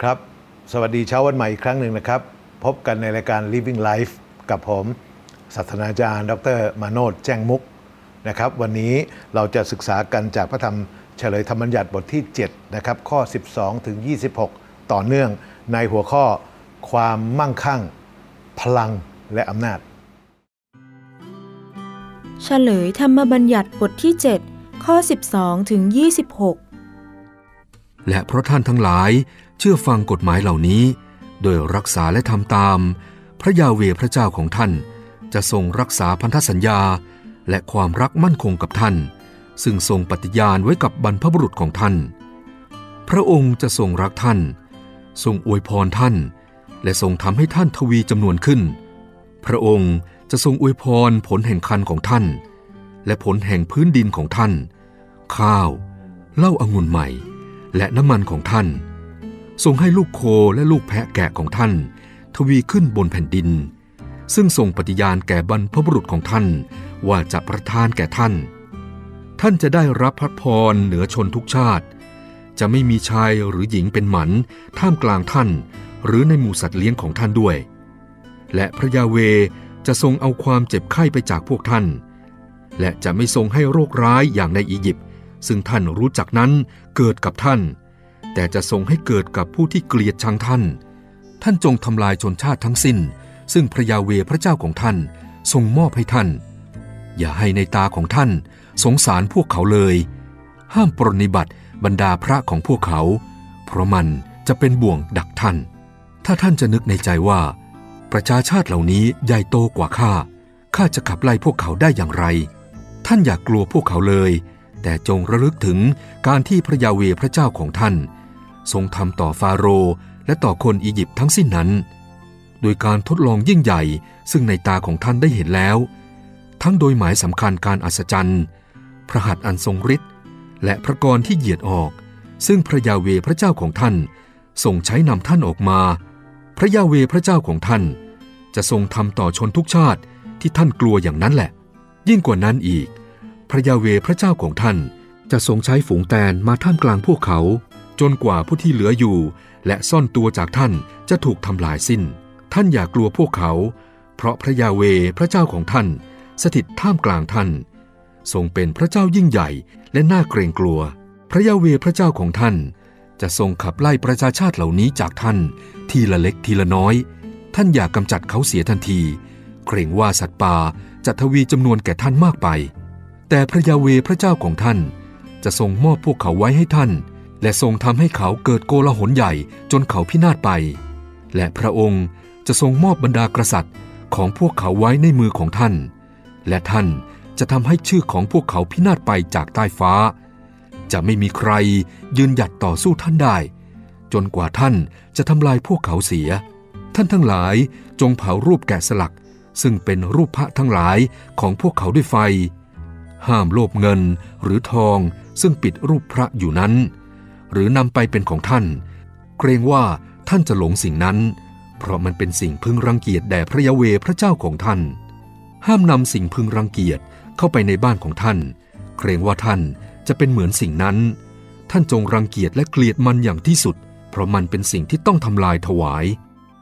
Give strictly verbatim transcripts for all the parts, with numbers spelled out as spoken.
ครับสวัสดีเช้าวันใหม่อีกครั้งหนึ่งนะครับพบกันในรายการ Living Life กับผมศาสตราจารย์ดร.มาโนชแจ้งมุกนะครับวันนี้เราจะศึกษากันจากพระธรรมเฉลยธรรมบัญญัติบทที่เจ็ดนะครับข้อสิบสองถึงยี่สิบหกต่อเนื่องในหัวข้อความมั่งคั่งพลังและอำนาจเฉลยธรรมบัญญัติบทที่เจ็ดข้อสิบสองถึงยี่สิบหกและเพราะท่านทั้งหลายเชื่อฟังกฎหมายเหล่านี้โดยรักษาและทำตามพระยาเวห์พระเจ้าของท่านจะทรงรักษาพันธสัญญาและความรักมั่นคงกับท่านซึ่งทรงปฏิญาณไว้กับบรรพบุรุษของท่านพระองค์จะทรงรักท่านทรงอวยพรท่านและทรงทำให้ท่านทวีจำนวนขึ้นพระองค์จะทรงอวยพรผลแห่งคันของท่านและผลแห่งพื้นดินของท่านข้าวเหล้าองุ่นใหม่และน้ำมันของท่านทรงให้ลูกโคและลูกแพะแกะของท่านทวีขึ้นบนแผ่นดินซึ่งทรงปฏิญาณแก่บรรพบุรุษของท่านว่าจะประทานแก่ท่านท่านจะได้รับพระพรเหนือชนทุกชาติจะไม่มีชายหรือหญิงเป็นหมันท่ามกลางท่านหรือในหมู่สัตว์เลี้ยงของท่านด้วยและพระยาเวห์จะทรงเอาความเจ็บไข้ไปจากพวกท่านและจะไม่ทรงให้โรคร้ายอย่างในอียิปต์ซึ่งท่านรู้จักนั้นเกิดกับท่านแต่จะทรงให้เกิดกับผู้ที่เกลียดชังท่านท่านจงทำลายชนชาติทั้งสิ้นซึ่งพระยาเวห์พระเจ้าของท่านทรงมอบให้ท่านอย่าให้ในตาของท่านสงสารพวกเขาเลยห้ามปรนนิบัติบรรดาพระของพวกเขาเพราะมันจะเป็นบ่วงดักท่านถ้าท่านจะนึกในใจว่าประชาชาติเหล่านี้ใหญ่โตกว่าข้าข้าจะขับไล่พวกเขาได้อย่างไรท่านอย่ากกลัวพวกเขาเลยแต่จงระลึกถึงการที่พระยาเวห์พระเจ้าของท่านทรงทำต่อฟาโรห์และต่อคนอียิปต์ทั้งสิ้นนั้นโดยการทดลองยิ่งใหญ่ซึ่งในตาของท่านได้เห็นแล้วทั้งโดยหมายสำคัญการอัศจรรย์พระหัตถ์อันทรงฤทธิ์และพระกรที่เหยียดออกซึ่งพระยาเวห์พระเจ้าของท่านทรงใช้นำท่านออกมาพระยาเวห์พระเจ้าของท่านจะทรงทำต่อชนทุกชาติที่ท่านกลัวอย่างนั้นแหละยิ่งกว่านั้นอีกพระยาเวห์พระเจ้าของท่านจะทรงใช้ฝูงแตนมาท่ามกลางพวกเขาจนกว่าผู้ที่เหลืออยู่และซ่อนตัวจากท่านจะถูกทำลายสิ้นท่านอย่ากลัวพวกเขาเพราะพระยาเวห์พระเจ้าของท่านสถิตท่ามกลางท่านทรงเป็นพระเจ้ายิ่งใหญ่และน่าเกรงกลัวพระยาเวห์พระเจ้าของท่านจะทรงขับไล่ประชาชาติเหล่านี้จากท่านทีละเล็กทีละน้อยท่านอย่ากำจัดเขาเสียทันทีเกรงว่าสัตว์ป่าจะทวีจำนวนแก่ท่านมากไปแต่พระยาเวห์พระเจ้าของท่านจะทรงมอบพวกเขาไว้ให้ท่านและทรงทำให้เขาเกิดโกลาหลใหญ่จนเขาพินาศไปและพระองค์จะทรงมอบบรรดากษัตริย์ของพวกเขาไว้ในมือของท่านและท่านจะทำให้ชื่อของพวกเขาพินาศไปจากใต้ฟ้าจะไม่มีใครยืนหยัดต่อสู้ท่านได้จนกว่าท่านจะทำลายพวกเขาเสียท่านทั้งหลายจงเผารูปแกะสลักซึ่งเป็นรูปพระทั้งหลายของพวกเขาด้วยไฟห้ามโลภเงินหรือทองซึ่งปิดรูปพระอยู่นั้นหรือนำไปเป็นของท่านเกรงว่าท่านจะหลงสิ่งนั้นเพราะมันเป็นสิ่งพึงรังเกียจแด่พระยาเวห์พระเจ้าของท่านห้ามนำสิ่งพึงรังเกียจเข้าไปในบ้านของท่านเกรงว่าท่านจะเป็นเหมือนสิ่งนั้นท่านจงรังเกียจและเกลียดมันอย่างที่สุดเพราะมันเป็นสิ่งที่ต้องทำลายถวาย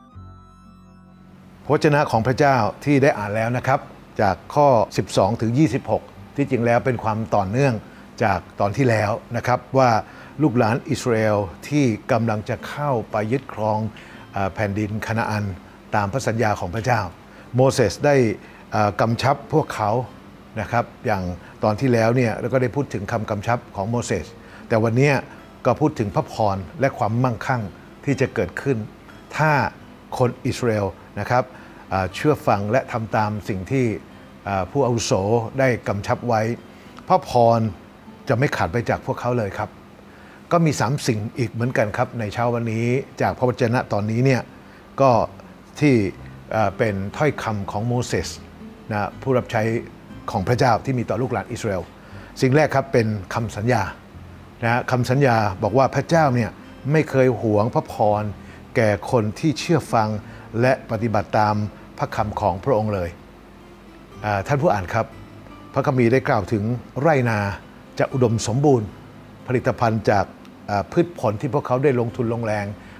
พระวจนะของพระเจ้าที่ได้อ่านแล้วนะครับจากข้อสิบสองถึงยี่สิบหกที่จริงแล้วเป็นความต่อเนื่องจากตอนที่แล้วนะครับว่าลูกหลานอิสราเอลที่กำลังจะเข้าไปยึดครองแผ่นดินคานาอันตามพระสัญญาของพระเจ้าโมเสสได้กำชับพวกเขานะครับอย่างตอนที่แล้วเนี่ยแล้วก็ได้พูดถึงคำกำชับของโมเสสแต่วันนี้ก็พูดถึงพระพรและความมั่งคั่งที่จะเกิดขึ้นถ้าคนอิสราเอลนะครับเชื่อฟังและทำตามสิ่งที่ผู้อาวุโสได้กำชับไว้พระพรจะไม่ขาดไปจากพวกเขาเลยครับก็มีสามสิ่งอีกเหมือนกันครับในเช้าวันนี้จากพระวจนะตอนนี้เนี่ยก็ที่เป็นถ้อยคำของโมเสสนะผู้รับใช้ของพระเจ้าที่มีต่อลูกหลานอิสราเอลสิ่งแรกครับเป็นคำสัญญานะคำสัญญาบอกว่าพระเจ้าเนี่ยไม่เคยหวงพระพรแก่คนที่เชื่อฟังและปฏิบัติตามพระคำของพระองค์เลยท่านผู้อ่านครับพระคัมภีร์ได้กล่าวถึงไร่นาจะอุดมสมบูรณ์ผลิตภัณฑ์จากพืชผลที่พวกเขาได้ลงทุนลงแรง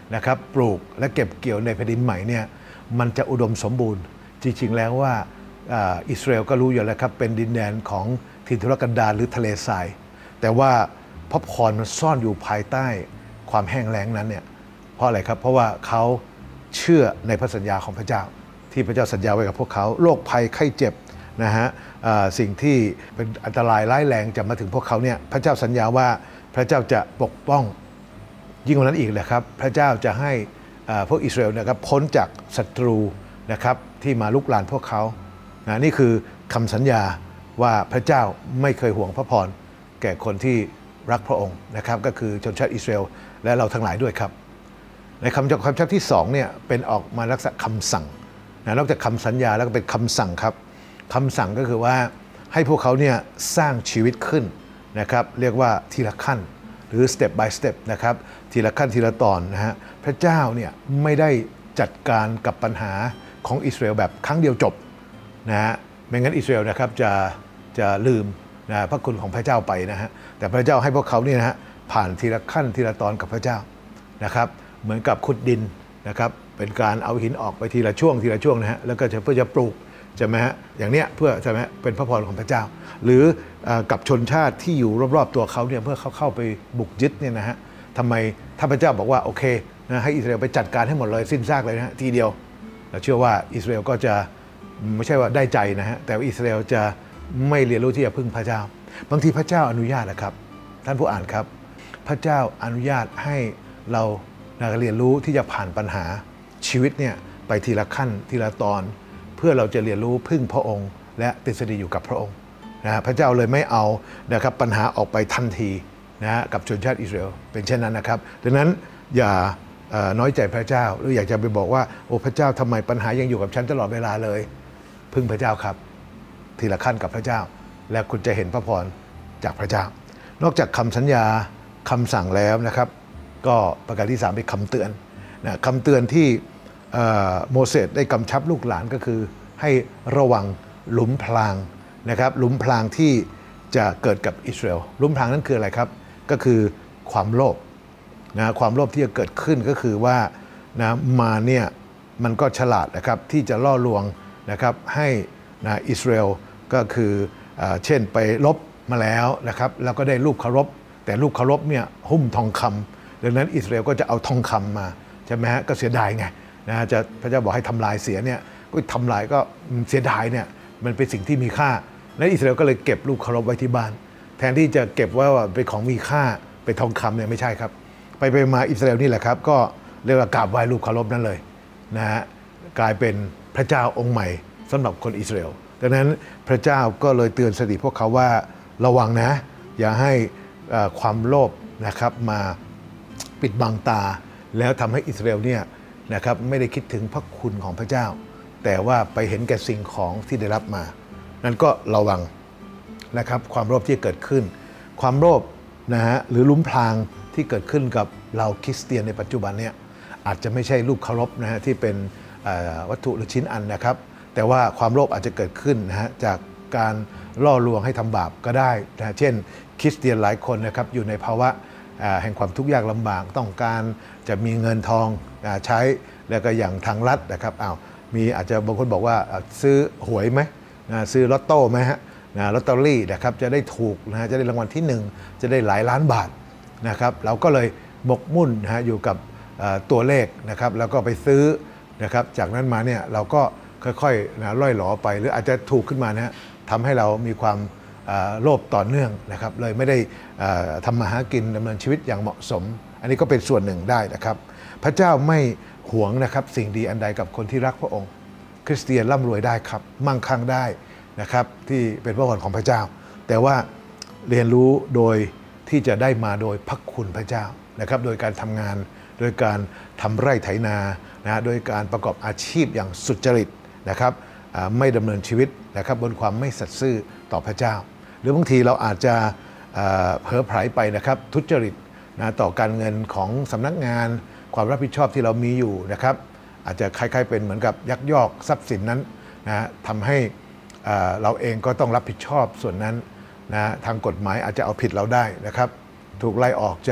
นะครับปลูกและเก็บเกี่ยวในแผ่นดินใหม่เนี่ยมันจะอุดมสมบูรณ์จริงๆแล้วว่าอิสราเอลก็รู้อยู่แล้วครับเป็นดินแดนของถิ่นทุรกันดารหรือทะเลทรายแต่ว่าพระพรมันซ่อนอยู่ภายใต้ความแห้งแล้งนั้นเนี่ยเพราะอะไรครับเพราะว่าเขาเชื่อในพระสัญญาของพระเจ้าที่พระเจ้าสัญญาไว้กับพวกเขาโรคภัยไข้เจ็บนะฮะสิ่งที่เป็นอันตรายร้ายแรงจะมาถึงพวกเขาเนี่ยพระเจ้าสัญญาว่าพระเจ้าจะปกป้องยิ่งกว่านั้นอีกเลยครับพระเจ้าจะให้พวกอิสราเอลนะครับพ้นจากศัตรูนะครับที่มาลุกลานพวกเขานะนี่คือคำสัญญาว่าพระเจ้าไม่เคยห่วงพระพรแก่คนที่รักพระองค์นะครับก็คือชนชาติอิสราเอลและเราทั้งหลายด้วยครับในคำคำชักที่สองเนี่ยเป็นออกมาลักษณะคำสั่งนะนอกจากคำสัญญาแล้วก็เป็นคำสั่งครับคำสั่งก็คือว่าให้พวกเขาเนี่ยสร้างชีวิตขึ้นนะครับเรียกว่าทีละขั้นหรือ step by step นะครับทีละขั้นทีละตอนนะฮะพระเจ้าเนี่ยไม่ได้จัดการกับปัญหาของอิสราเอลแบบครั้งเดียวจบนะฮะไม่งั้นอิสราเอลนะครับจะจะลืมนะพระคุณของพระเจ้าไปนะฮะแต่พระเจ้าให้พวกเขาเนี่ยนะฮะผ่านทีละขั้นทีละตอนกับพระเจ้านะครับเหมือนกับขุดดินนะครับเป็นการเอาหินออกไปทีละช่วงทีละช่วงนะฮะแล้วก็จะเพื่อจะปลูกใช่ไหมฮะอย่างเนี้ยเพื่อใช่ไหมเป็นพระพรของพระเจ้าหรือกับชนชาติที่อยู่รอบๆตัวเขาเนี่ยเพื่อเขาเข้าไปบุกยึดเนี่ยนะฮะทำไมถ้าพระเจ้าบอกว่าโอเคนะให้อิสราเอลไปจัดการให้หมดเลยสิ้นซากเลยนะฮะทีเดียวเราเชื่อว่าอิสราเอลก็จะไม่ใช่ว่าได้ใจนะฮะแต่ว่าอิสราเอลจะไม่เรียนรู้ที่จะพึ่งพระเจ้าบางทีพระเจ้าอนุญาตนะครับท่านผู้อ่านครับพระเจ้าอนุญาตให้เราเรียนรู้ที่จะผ่านปัญหาชีวิตเนี่ยไปทีละขั้นทีละตอนเพื่อเราจะเรียนรู้พึ่งพระองค์และติดสถิตอยู่กับพระองค์นะพระเจ้าเลยไม่เอานะครับปัญหาออกไปทันทีนะกับชนชาติอิสราเอลเป็นเช่นนั้นนะครับดังนั้นอย่าน้อยใจพระเจ้าหรืออยากจะไปบอกว่าโอ้พระเจ้าทำไมปัญหายังอยู่กับฉันตลอดเวลาเลยพึ่งพระเจ้าครับทีละขั้นกับพระเจ้าและคุณจะเห็นพระพรจากพระเจ้านอกจากคำสัญญาคำสั่งแล้วนะครับก็ประการที่สามเป็นคำเตือนนะคำเตือนที่โมเสสได้กำชับลูกหลานก็คือให้ระวังหลุมพรางนะครับหลุมพรางที่จะเกิดกับอิสราเอลหลุมพรางนั้นคืออะไรครับก็คือความโลภนะความโลภที่จะเกิดขึ้นก็คือว่านะมาเนี่ยมันก็ฉลาดนะครับที่จะล่อลวงนะครับให้นะอิสราเอลก็คือเช่นไปลบมาแล้วนะครับแล้วก็ได้รูปเคารพแต่รูปเคารพเนี่ยหุ้มทองคำดังนั้นอิสราเอลก็จะเอาทองคำมาใช่ไหมฮะก็เสียดายไงนะจะพระเจ้าบอกให้ทำลายเสียเนี่ยก็ทำลายก็เสียดายเนี่ยมันเป็นสิ่งที่มีค่าและอิสราเอลก็เลยเก็บรูปเคารพไว้ที่บ้านแทนที่จะเก็บไว้ว่าเป็นของมีค่าเป็นทองคำเนี่ยไม่ใช่ครับไปไปมาอิสราเอลนี่แหละครับก็เรียกว่ากราบไหว้รูปเคารพนั่นเลยนะฮะกลายเป็นพระเจ้าองค์ใหม่สำหรับคนอิสราเอลดังนั้นพระเจ้าก็เลยเตือนสติพวกเขาว่าระวังนะอย่าให้ความโลภนะครับมาปิดบังตาแล้วทำให้อิสราเอลเนี่ยนะครับไม่ได้คิดถึงพระคุณของพระเจ้าแต่ว่าไปเห็นแก่สิ่งของที่ได้รับมานั้นก็ระวังนะครับความโลภที่เกิดขึ้นความโลภนะฮะหรือลุ้มพรางที่เกิดขึ้นกับเราคริสเตียนในปัจจุบันเนี่ยอาจจะไม่ใช่รูปเคารพนะฮะที่เป็นวัตถุหรือชิ้นอันนะครับแต่ว่าความโลภอาจจะเกิดขึ้นนะฮะจากการล่อลวงให้ทำบาปก็ได้นะเช่นคริสเตียนหลายคนนะครับอยู่ในภาวะแห่งความทุกข์ยากลำบากต้องการจะมีเงินทองใช้แล้วก็อย่างทางรัฐนะครับอ้าวมีอาจจะบางคนบอกว่าซื้อหวยไหมนะซื้อลอตโต้ไหมฮะนะลอตเตอรี่นะครับจะได้ถูกนะจะได้รางวัลที่หนึ่งจะได้หลายล้านบาทนะครับเราก็เลยหมกมุ่นนะฮะอยู่กับตัวเลขนะครับแล้วก็ไปซื้อนะครับจากนั้นมาเนี่ยเราก็ค่อยๆนะล่อยหลอไปหรืออาจจะถูกขึ้นมานะฮะทำให้เรามีความโลภต่อเนื่องนะครับเลยไม่ได้ทำมาหากินดำเนินชีวิตอย่างเหมาะสมอันนี้ก็เป็นส่วนหนึ่งได้นะครับพระเจ้าไม่หวงนะครับสิ่งดีอันใดกับคนที่รักพระองค์คริสเตียนร่ำรวยได้ครับมั่งคั่งได้นะครับที่เป็นพระพรของพระเจ้าแต่ว่าเรียนรู้โดยที่จะได้มาโดยพระคุณพระเจ้านะครับโดยการทำงานโดยการทำไร่ไถนานะโดยการประกอบอาชีพอย่างสุจริตนะครับไม่ดำเนินชีวิตนะครับบนความไม่สัตย์ซื่อต่อพระเจ้าหรือบางทีเราอาจจะเผลอไผลไปนะครับทุจริตนะต่อการเงินของสำนักงานความรับผิดชอบที่เรามีอยู่นะครับอาจจะคล้ายๆเป็นเหมือนกับยักยอกทรัพย์สินนั้นนะทำให้เราเองก็ต้องรับผิดชอบส่วนนั้นนะทางกฎหมายอาจจะเอาผิดเราได้นะครับถูกไล่ออกจาก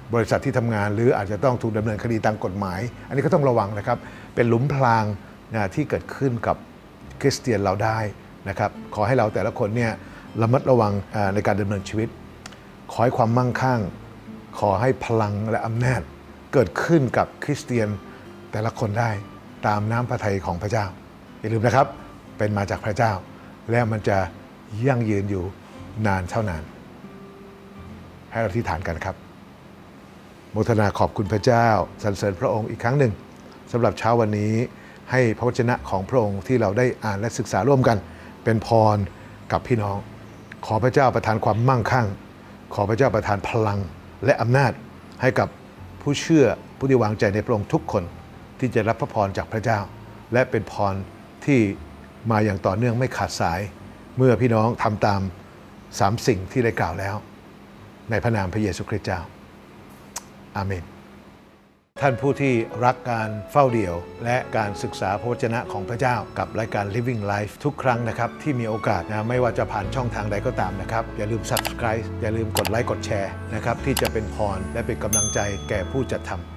บริษัทที่ทำงานหรืออาจจะต้องถูกดำเนินคดีตามกฎหมายอันนี้ก็ต้องระวังนะครับเป็นหลุมพรางนะที่เกิดขึ้นกับคริสเตียนเราได้นะครับขอให้เราแต่ละคนเนี่ยระมัดระวังในการดำเนินชีวิตขอให้ความมั่งคั่งขอให้พลังและอำนาจเกิดขึ้นกับคริสเตียนแต่ละคนได้ตามน้ำพระทัยของพระเจ้าอย่าลืมนะครับเป็นมาจากพระเจ้าและมันจะยั่งยืนอยู่นานเท่านานให้เราอธิษฐานกันครับโมทนาขอบคุณพระเจ้าสรรเสริญพระองค์อีกครั้งหนึ่งสำหรับเช้าวันนี้ให้พระวจนะของพระองค์ที่เราได้อ่านและศึกษาร่วมกันเป็นพรกับพี่น้องขอพระเจ้าประทานความมั่งคั่งขอพระเจ้าประทานพลังและอำนาจให้กับผู้เชื่อผู้ที่วางใจในพระองค์ทุกคนที่จะรับพระพรจากพระเจ้าและเป็นพรที่มาอย่างต่อเนื่องไม่ขาดสายเมื่อพี่น้องทำตามสามสิ่งที่ได้กล่าวแล้วในพระนามพระเยซูคริสต์เจ้าอาเมนท่านผู้ที่รักการเฝ้าเดี่ยวและการศึกษาพระวจนะของพระเจ้ากับรายการ Living Life ทุกครั้งนะครับที่มีโอกาสนะไม่ว่าจะผ่านช่องทางใดก็ตามนะครับอย่าลืม Subscribe อย่าลืมกดไลค์กดแชร์นะครับที่จะเป็นพรและเป็นกำลังใจแก่ผู้จัดทำ